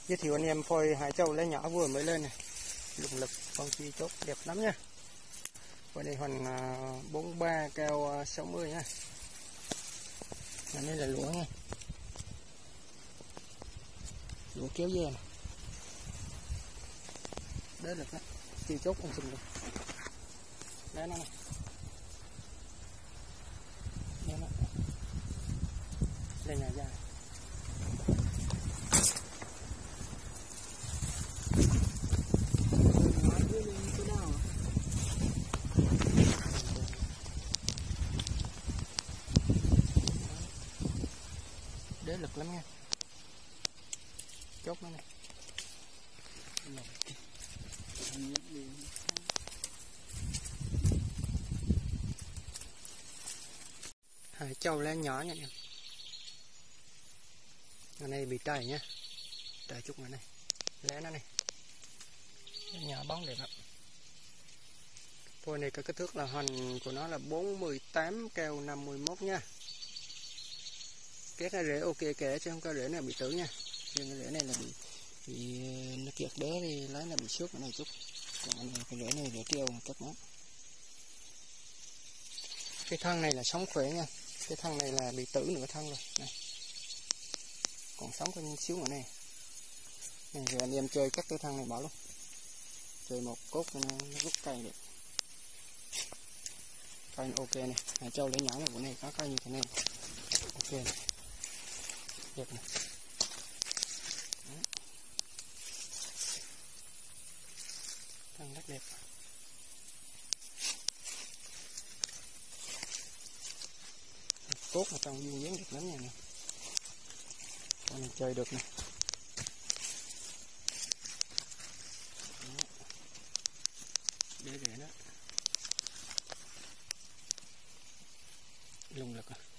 Giới thiệu anh em phôi hải châu lá nhỏ vừa mới lên này, lùng lực con chi chốt đẹp lắm nha. Phôi này hoành 43 cao 60 nha. Đây là lúa nha, lúa kéo dê này. Đấy lực đó, chi chốt con xinh rồi. Đấy nó này, đấy nó, đây nhà dài. Đế lực lắm nha, chốt nó này. Hải châu lá nhỏ nha em. Ở đây bị trầy nha, trầy chút nữa này, lá nó này, nhỏ bóng đẹp lắm. Phôi này cái kích thước là hoành của nó là 48 cao 51 nha. Cái rễ ok kể chứ không có rễ nào bị tử nha. Nhưng cái rễ này là bị nó kiệt đế thì lấy là bị xước cái này chút. Còn cái rễ này rễ treo cắt nó. Cái thân này là sống khỏe nha. Cái thân này là bị tử nửa thân rồi. Này. Còn sống có những xíu ở này. Này rồi anh em chơi cắt cái thân này bỏ luôn. Chơi một cốt nó rút cây được. Cây ok này. Hải châu lấy nhỏ này của này có cây như thế này. Ok này. Đẹp này. Thân rất đẹp. Cốt ở trong vuông dáng đẹp lắm nha nè. Con này chơi được nè. Để đó. Lùng lực à.